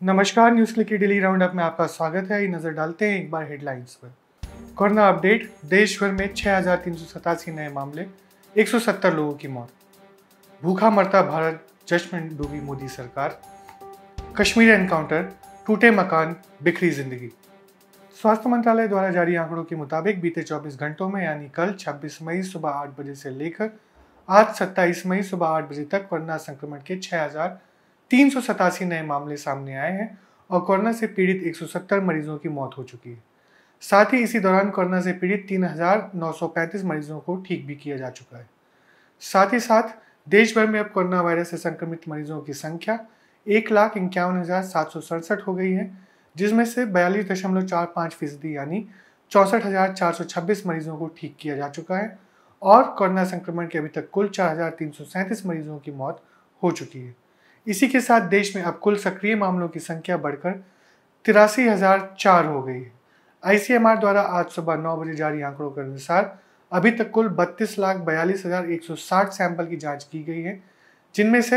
नमस्कार, news click की daily roundup में आपका स्वागत है। नजर डालते हैं एक बार हेडलाइंस पर। Corona update. देश भर में 6,387 नए मामले, 170 लोगों की मौत। भूखा मरता भारत, जश्न में डूबी मोदी सरकार। कश्मीर एनकाउंटर, टूटे मकान, बिखरी जिंदगी। स्वास्थ्य मंत्रालय द्वारा जारी आंकड़ों के मुताबिक बीते 24 घंटों में यानी कल 26 मई सुबह 8 बजे से लेकर आज 27 मई सुबह 8 बजे तक कोरोना संक्रमण के 6,387 नए मामले सामने आए हैं और कोरोना से पीड़ित 170 मरीजों की मौत हो चुकी है। साथ ही इसी दौरान कोरोना से पीड़ित 3,935 मरीजों को ठीक भी किया जा चुका है। साथ ही साथ देश भर में अब कोरोना वायरस से संक्रमित मरीजों की संख्या 1,51,767 हो गई है, जिसमें से 42.45% यानी 64,426 मरीजों को ठीक किया जा चुका है और कोरोना संक्रमण के अभी तक कुल 4,337 मरीजों की मौत हो चुकी है। इसी के साथ देश में अब कुल सक्रिय मामलों की संख्या बढ़कर 83,004 हो गई है। ICMR द्वारा आज सुबह 9 बजे जारी आंकड़ों के अनुसार अभी तक कुल 32,42,160 सैंपल की जांच की गई है, जिनमें से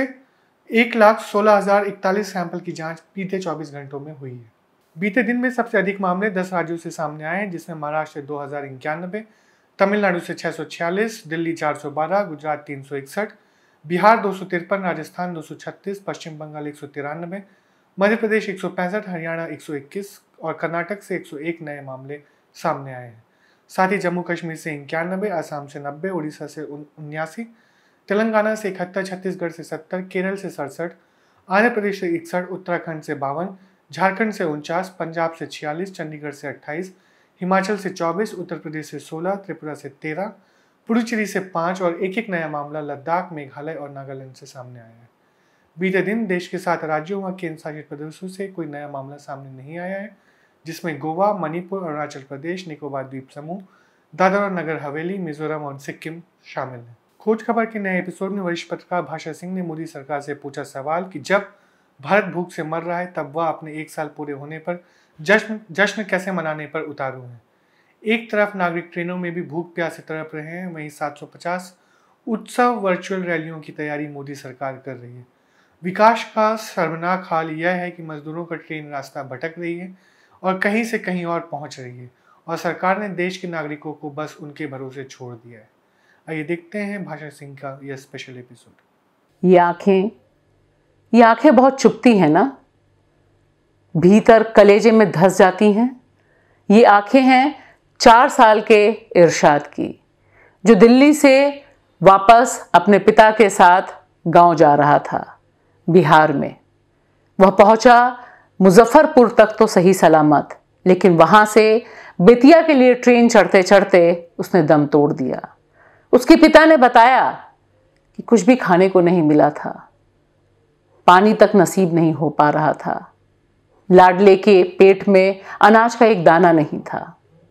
1,16,041 सैंपल की जांच बीते 24 घंटों में हुई है। बीते दिन में सबसे अधिक मामले 10 राज्यों से सामने आए हैं, जिसमें महाराष्ट्र 2,091, तमिलनाडु से 646, दिल्ली 412, गुजरात 361, बिहार 253, राजस्थान 236, पश्चिम बंगाल 193, मध्य प्रदेश 165, हरियाणा 121 और कर्नाटक से 101 नए मामले सामने आए हैं। साथ ही जम्मू कश्मीर से 91, असम से 90, उड़ीसा से 79, तेलंगाना से 71, छत्तीसगढ़ से 70, केरल से 67, आंध्र प्रदेश से 61, उत्तराखंड से 52, झारखंड से 49, पंजाब से 46, चंडीगढ़ से 28, हिमाचल से 24, उत्तर प्रदेश से 16, त्रिपुरा से 13, पुडुचेरी से 5 और एक नया मामला लद्दाख, मेघालय और नागालैंड से सामने आया है। बीते दिन देश के 7 राज्यों व केंद्र शासित प्रदेशों से कोई नया मामला सामने नहीं आया है, जिसमें गोवा, मणिपुर, अरुणाचल प्रदेश, निकोबार द्वीप समूह, दादरा और नगर हवेली, मिजोरम और सिक्किम शामिल है। खोज खबर के नए एपिसोड में वरिष्ठ पत्रकार भाषा सिंह ने मोदी सरकार से पूछा सवाल कि जब भारत भूख से मर रहा है तब वह अपने 1 साल पूरे होने पर जश्न कैसे मनाने पर उतारू है। एक तरफ नागरिक ट्रेनों में भी भूख प्यास से तड़प रहे हैं, वहीं 750 उत्सव वर्चुअल रैलियों की तैयारी मोदी सरकार कर रही है। विकास का शर्मनाक हाल यह है कि मजदूरों का ट्रेन रास्ता भटक रही है और कहीं से कहीं और पहुंच रही है और सरकार ने देश के नागरिकों को बस उनके भरोसे छोड़ दिया है। आइए देखते हैं भाषा सिंह का यह स्पेशल एपिसोड। ये आंखें बहुत चुभती हैं ना, भीतर कलेजे में धंस जाती हैं। ये आंखें हैं 4 साल के इरशाद की, जो दिल्ली से वापस अपने पिता के साथ गांव जा रहा था, बिहार में। वह पहुंचा मुजफ्फरपुर तक तो सही सलामत, लेकिन वहां से बेतिया के लिए ट्रेन चढ़ते चढ़ते उसने दम तोड़ दिया। उसके पिता ने बताया कि कुछ भी खाने को नहीं मिला था, पानी तक नसीब नहीं हो पा रहा था, लाडले के पेट में अनाज का एक दाना नहीं था।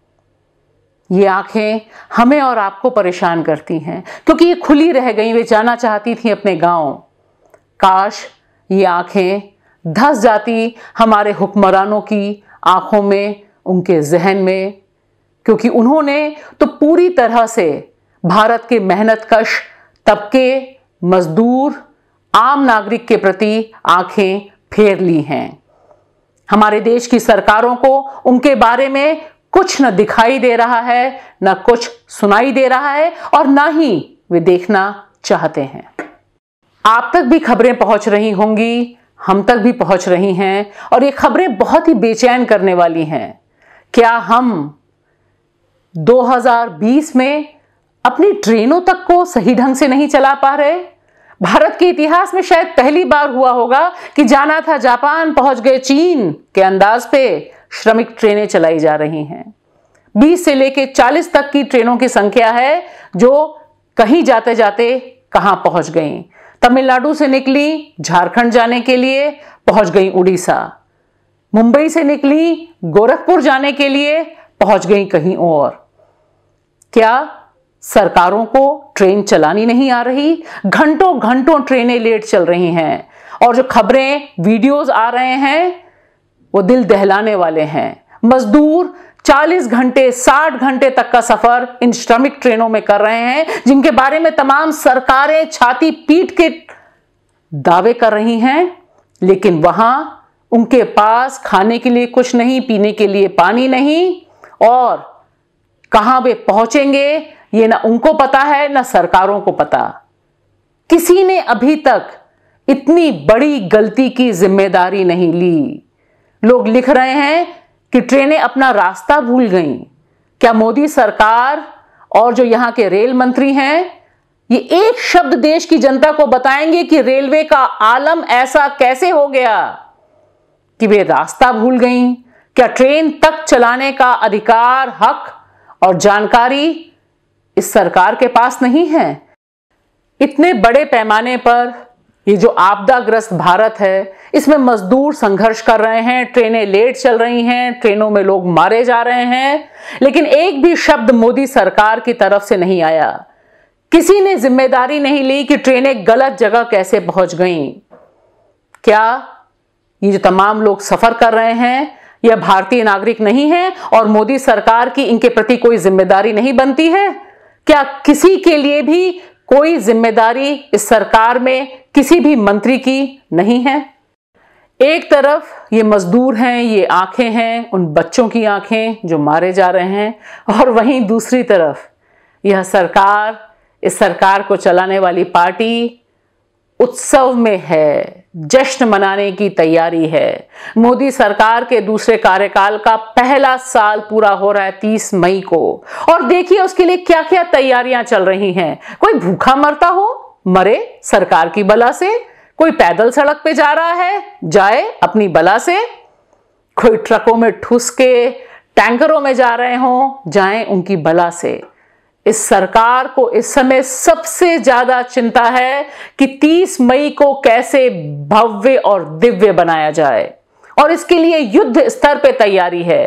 ये आंखें हमें और आपको परेशान करती हैं क्योंकि ये खुली रह गई। वे जाना चाहती थी अपने गांव। काश ये आंखें धंस जाती हमारे हुक्मरानों की आंखों में, उनके जहन में, क्योंकि उन्होंने तो पूरी तरह से भारत के मेहनतकश तबके, मजदूर, आम नागरिक के प्रति आंखें फेर ली हैं। हमारे देश की सरकारों को उनके बारे में कुछ न दिखाई दे रहा है, न कुछ सुनाई दे रहा है और न ही वे देखना चाहते हैं। आप तक भी खबरें पहुंच रही होंगी, हम तक भी पहुंच रही हैं और ये खबरें बहुत ही बेचैन करने वाली हैं। क्या हम 2020 में अपनी ट्रेनों तक को सही ढंग से नहीं चला पा रहे? भारत के इतिहास में शायद पहली बार हुआ होगा कि जाना था जापान, पहुंच गए चीन के अंदाज पे श्रमिक ट्रेनें चलाई जा रही हैं। 20 से लेकर 40 तक की ट्रेनों की संख्या है जो कहीं जाते जाते कहां पहुंच गई। तमिलनाडु से निकली झारखंड जाने के लिए, पहुंच गई उड़ीसा। मुंबई से निकली गोरखपुर जाने के लिए, पहुंच गई कहीं और। क्या सरकारों को ट्रेन चलानी नहीं आ रही? घंटों घंटों ट्रेनें लेट चल रही हैं और जो खबरें, वीडियोस आ रहे हैं वो दिल दहलाने वाले हैं। मजदूर 40 घंटे, 60 घंटे तक का सफर इन श्रमिक ट्रेनों में कर रहे हैं, जिनके बारे में तमाम सरकारें छाती पीट के दावे कर रही हैं, लेकिन वहां उनके पास खाने के लिए कुछ नहीं, पीने के लिए पानी नहीं, और कहां वे पहुंचेंगे ये ना उनको पता है ना सरकारों को पता। किसी ने अभी तक इतनी बड़ी गलती की जिम्मेदारी नहीं ली। लोग लिख रहे हैं कि ट्रेनें अपना रास्ता भूल गईं। क्या मोदी सरकार और जो यहां के रेल मंत्री हैं ये एक शब्द देश की जनता को बताएंगे कि रेलवे का आलम ऐसा कैसे हो गया कि वे रास्ता भूल गईं? क्या ट्रेन तक चलाने का अधिकार, हक और जानकारी इस सरकार के पास नहीं है? इतने बड़े पैमाने पर ये जो आपदाग्रस्त भारत है, इसमें मजदूर संघर्ष कर रहे हैं, ट्रेनें लेट चल रही हैं, ट्रेनों में लोग मारे जा रहे हैं, लेकिन एक भी शब्द मोदी सरकार की तरफ से नहीं आया। किसी ने जिम्मेदारी नहीं ली कि ट्रेनें गलत जगह कैसे पहुंच गईं। क्या ये जो तमाम लोग सफर कर रहे हैं यह भारतीय नागरिक नहीं है और मोदी सरकार की इनके प्रति कोई जिम्मेदारी नहीं बनती है? क्या किसी के लिए भी कोई जिम्मेदारी इस सरकार में किसी भी मंत्री की नहीं है? एक तरफ ये मजदूर हैं, ये आंखें हैं, उन बच्चों की आंखें जो मारे जा रहे हैं, और वहीं दूसरी तरफ यह सरकार, इस सरकार को चलाने वाली पार्टी उत्सव में है, जश्न मनाने की तैयारी है। मोदी सरकार के दूसरे कार्यकाल का पहला साल पूरा हो रहा है 30 मई को, और देखिए उसके लिए क्या क्या तैयारियां चल रही हैं। कोई भूखा मरता हो, मरे सरकार की बला से। कोई पैदल सड़क पे जा रहा है, जाए अपनी बला से। कोई ट्रकों में ठुस के टैंकरों में जा रहे हो, जाएं उनकी बला से। इस सरकार को इस समय सबसे ज्यादा चिंता है कि 30 मई को कैसे भव्य और दिव्य बनाया जाए, और इसके लिए युद्ध स्तर पे तैयारी है।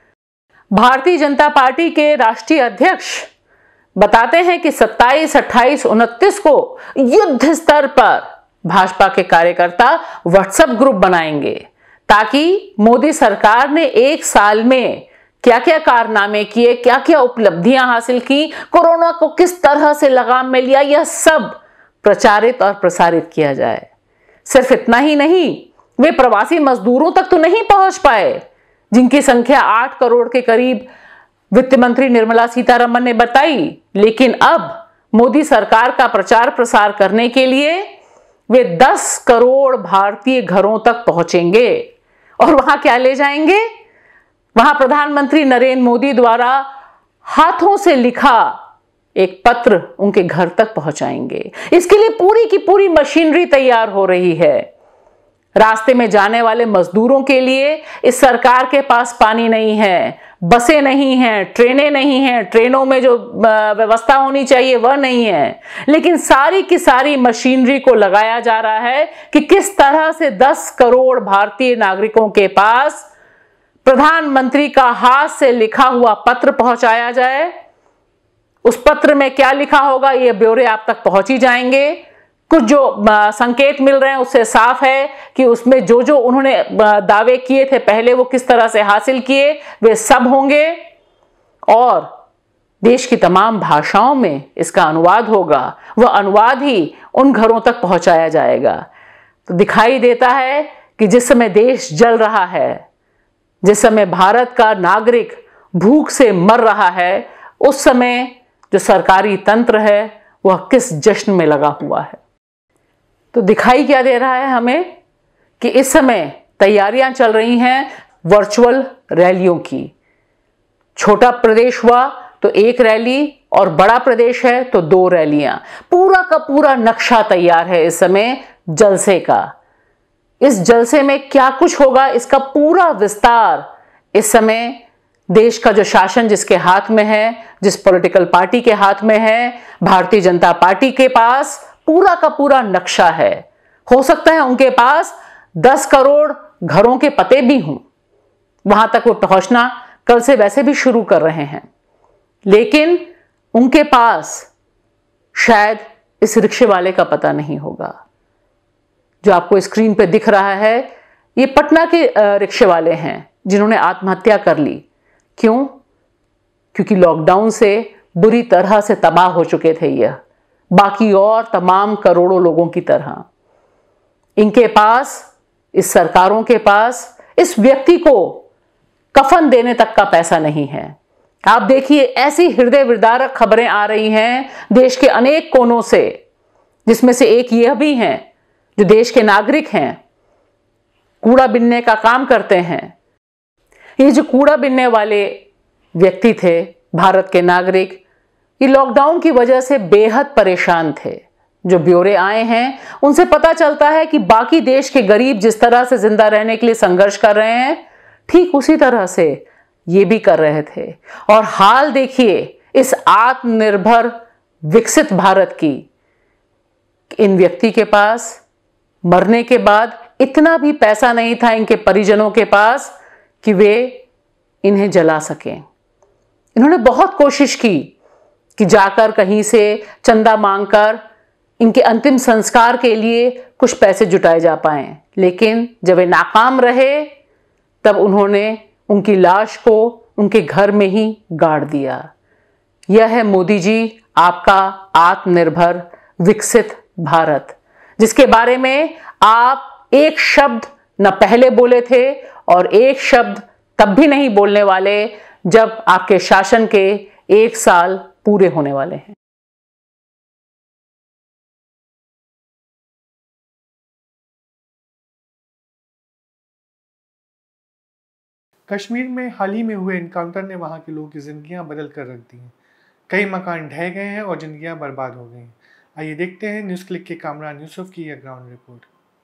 भारतीय जनता पार्टी के राष्ट्रीय अध्यक्ष बताते हैं कि 27, 28, 29 को युद्ध स्तर पर भाजपा के कार्यकर्ता व्हाट्सएप ग्रुप बनाएंगे, ताकि मोदी सरकार ने एक साल में क्या क्या कारनामे किए, क्या क्या उपलब्धियां हासिल की, कोरोना को किस तरह से लगाम में लिया, यह सब प्रचारित और प्रसारित किया जाए। सिर्फ इतना ही नहीं, वे प्रवासी मजदूरों तक तो नहीं पहुंच पाए, जिनकी संख्या 8 करोड़ के करीब वित्त मंत्री निर्मला सीतारमण ने बताई, लेकिन अब मोदी सरकार का प्रचार प्रसार करने के लिए वे 10 करोड़ भारतीय घरों तक पहुंचेंगे। और वहां क्या ले जाएंगे? वहां प्रधानमंत्री नरेंद्र मोदी द्वारा हाथों से लिखा एक पत्र उनके घर तक पहुंचाएंगे। इसके लिए पूरी की पूरी मशीनरी तैयार हो रही है। रास्ते में जाने वाले मजदूरों के लिए इस सरकार के पास पानी नहीं है, बसें नहीं हैं, ट्रेनें नहीं हैं, ट्रेनों में जो व्यवस्था होनी चाहिए वह नहीं है, लेकिन सारी की सारी मशीनरी को लगाया जा रहा है कि किस तरह से 10 करोड़ भारतीय नागरिकों के पास प्रधानमंत्री का हाथ से लिखा हुआ पत्र पहुंचाया जाए। उस पत्र में क्या लिखा होगा ये ब्यौरे आप तक पहुंच ही जाएंगे। कुछ जो संकेत मिल रहे हैं उससे साफ है कि उसमें जो जो उन्होंने दावे किए थे पहले वो किस तरह से हासिल किए वे सब होंगे, और देश की तमाम भाषाओं में इसका अनुवाद होगा। वह अनुवाद ही उन घरों तक पहुंचाया जाएगा। तो दिखाई देता है कि जिस समय देश जल रहा है, जिस समय भारत का नागरिक भूख से मर रहा है, उस समय जो सरकारी तंत्र है वह किस जश्न में लगा हुआ है। तो दिखाई क्या दे रहा है हमें कि इस समय तैयारियां चल रही हैं वर्चुअल रैलियों की। छोटा प्रदेश हुआ तो एक रैली, और बड़ा प्रदेश है तो 2 रैलियां। पूरा का पूरा नक्शा तैयार है इस समय जलसे का। इस जलसे में क्या कुछ होगा इसका पूरा विस्तार इस समय देश का जो शासन जिसके हाथ में है, जिस पॉलिटिकल पार्टी के हाथ में है, भारतीय जनता पार्टी के पास पूरा का पूरा नक्शा है। हो सकता है उनके पास 10 करोड़ घरों के पते भी हों, वहां तक वो पहुंचना कल से वैसे भी शुरू कर रहे हैं, लेकिन उनके पास शायद इस रिक्शे वाले का पता नहीं होगा। जो आपको स्क्रीन पे दिख रहा है ये पटना के रिक्शे वाले हैं जिन्होंने आत्महत्या कर ली। क्यों? क्योंकि लॉकडाउन से बुरी तरह से तबाह हो चुके थे यह, बाकी और तमाम करोड़ों लोगों की तरह। इनके पास इस सरकारों के पास इस व्यक्ति को कफन देने तक का पैसा नहीं है। आप देखिए, ऐसी हृदय विदारक खबरें आ रही हैं देश के अनेक कोनों से, जिसमें से एक यह भी है जो देश के नागरिक हैं, कूड़ा बीनने का काम करते हैं। ये जो कूड़ा बीनने वाले व्यक्ति थे, भारत के नागरिक, ये लॉकडाउन की वजह से बेहद परेशान थे। जो ब्यौरे आए हैं उनसे पता चलता है कि बाकी देश के गरीब जिस तरह से जिंदा रहने के लिए संघर्ष कर रहे हैं, ठीक उसी तरह से ये भी कर रहे थे। और हाल देखिए इस आत्मनिर्भर विकसित भारत की, इन व्यक्ति के पास मरने के बाद इतना भी पैसा नहीं था इनके परिजनों के पास कि वे इन्हें जला सकें। इन्होंने बहुत कोशिश की कि जाकर कहीं से चंदा मांगकर इनके अंतिम संस्कार के लिए कुछ पैसे जुटाए जा पाएं, लेकिन जब वे नाकाम रहे तब उन्होंने उनकी लाश को उनके घर में ही गाड़ दिया। यह है मोदी जी, आपका आत्मनिर्भर विकसित भारत, जिसके बारे में आप एक शब्द न पहले बोले थे और एक शब्द तब भी नहीं बोलने वाले जब आपके शासन के 1 साल पूरे होने वाले हैं। कश्मीर में हाल ही में हुए एनकाउंटर ने वहां के लोगों की जिंदगियां बदल कर रख दी हैं। कई मकान ढह गए हैं और जिंदगियां बर्बाद हो गई हैं। आइए देखते हैं न्यूज़ क्लिक के कामरान यूसुफ की यह ग्राउंड रिपोर्ट।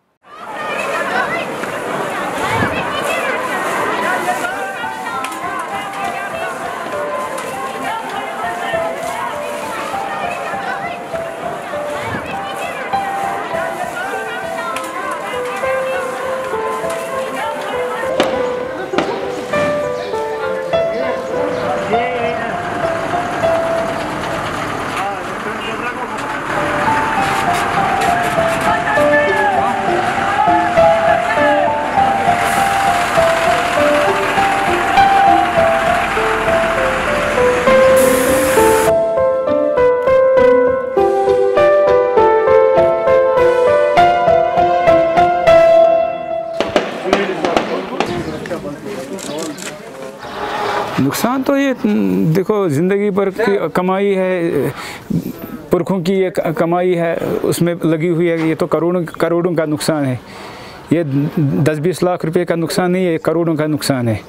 नुकसान तो ये देखो, ज़िंदगी भर की कमाई है, पुरखों की ये कमाई है, उसमें लगी हुई है। ये तो करोड़ों का नुकसान है। ये 10-20 लाख रुपए का नुकसान नहीं है, करोड़ों का नुकसान है।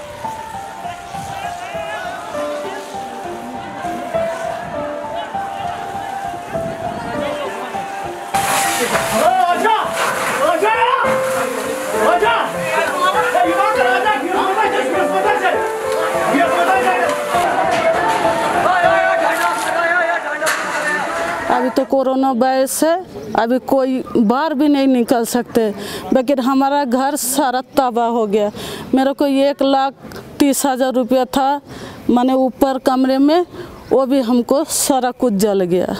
अभी तो कोरोना वायरस है, अभी कोई बाहर भी नहीं निकल सकते, लेकिन हमारा घर सारा तबाह हो गया। मेरे को 1,30,000 रुपया था मैंने ऊपर कमरे में, वो भी हमको सारा कुछ जल गया।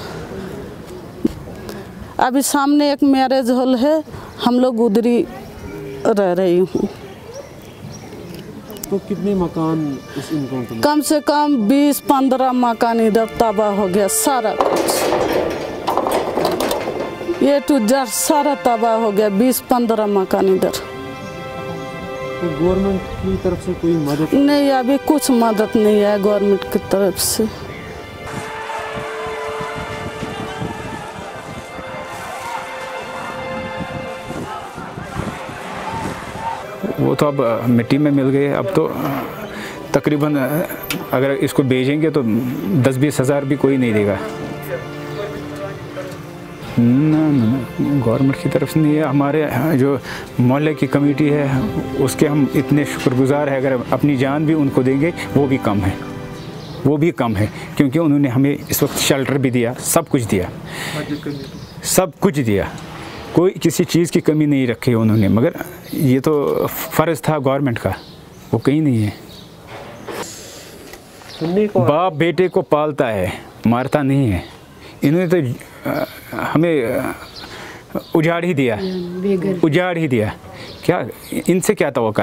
अभी सामने एक मैरिज हॉल है, हम लोग उधरी रह रही हूँ। तो कितने मकान इस एनकाउंटर में? कम से कम 20-15 मकान इधर तबाह हो गया, सारा कुछ ये टू जेड सारा तबाह हो गया। 20-15 मकान इधर। तो गवर्नमेंट की तरफ से कोई मदद नहीं, अभी कुछ मदद नहीं है गवर्नमेंट की तरफ से। वो तो अब मिट्टी में मिल गए। अब तो तकरीबन अगर इसको बेचेंगे तो 10-20 हज़ार भी कोई नहीं देगा। ना गवर्नमेंट की तरफ से नहीं है। हमारे जो मोहल्ले की कमेटी है उसके हम इतने शुक्रगुजार हैं। अगर अपनी जान भी उनको देंगे वो भी कम है, वो भी कम है, क्योंकि उन्होंने हमें इस वक्त शेल्टर भी दिया, सब कुछ दिया, सब कुछ दिया, कोई किसी चीज़ की कमी नहीं रखी उन्होंने। मगर ये तो फ़र्ज़ था गवर्नमेंट का, वो कहीं नहीं है। बाप बेटे को पालता है, मारता नहीं है। इन्होंने तो हमें उजाड़ ही दिया, उजाड़ ही दिया। क्या इनसे क्या तवक्का?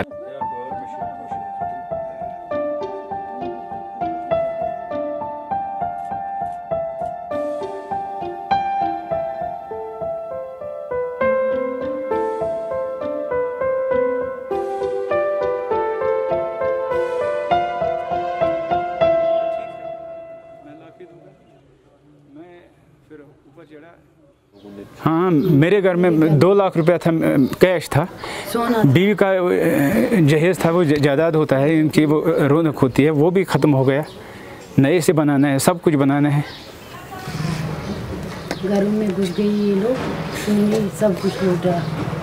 हाँ, मेरे घर में 2 लाख रुपया था, कैश था। बीवी का जहेज था, वो जायदाद होता है इनकी, वो रौनक होती है, वो भी ख़त्म हो गया। नए से बनाना है, सब कुछ बनाना है। घरों में घुस गई ये लोग, सब कुछ लूटा।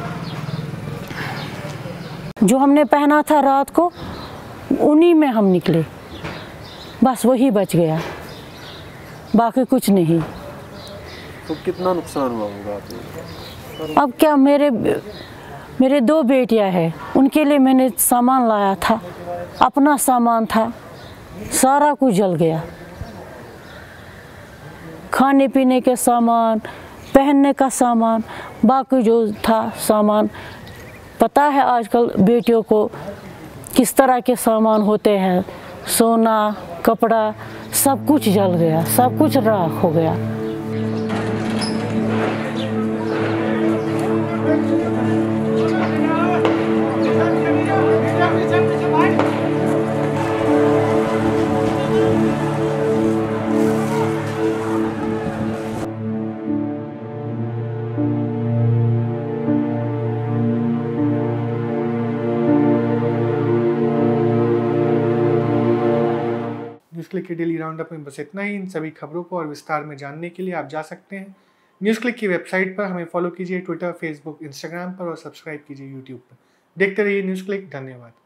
जो हमने पहना था रात को, उन्हीं में हम निकले, बस वही बच गया, बाकी कुछ नहीं। तो कितना नुकसान हुआ होगा? अब क्या, मेरे 2 बेटियां हैं, उनके लिए मैंने सामान लाया था, अपना सामान था, सारा कुछ जल गया। खाने पीने के सामान, पहनने का सामान, बाकी जो था सामान, पता है आजकल बेटियों को किस तरह के सामान होते हैं, सोना, कपड़ा, सब कुछ जल गया, सब कुछ राख हो गया। न्यूज़ क्लिक के डेली राउंड अप में बस इतना ही। इन सभी खबरों को और विस्तार में जानने के लिए आप जा सकते हैं न्यूज़ क्लिक की वेबसाइट पर, हमें फॉलो कीजिए ट्विटर, फेसबुक, इंस्टाग्राम पर और सब्सक्राइब कीजिए यूट्यूब पर। देखते रहिए न्यूज़ क्लिक। धन्यवाद।